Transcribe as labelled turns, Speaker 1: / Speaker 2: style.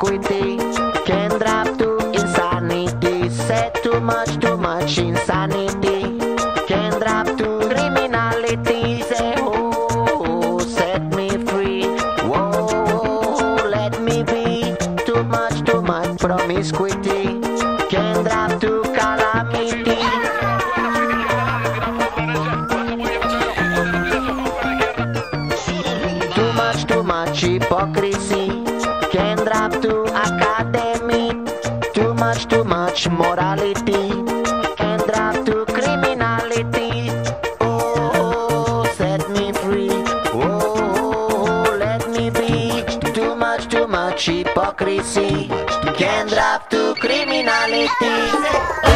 Speaker 1: promiscuity can drop to insanity. Said too much insanity can drop to criminality. Say, oh, set me free. Whoa, let me be. Too much promiscuity can drop to calamity. Too much hypocrisy can drop to academy. Too much morality can drop to criminality. Oh, set me free. Oh, let me be. Too much hypocrisy can drop to criminality.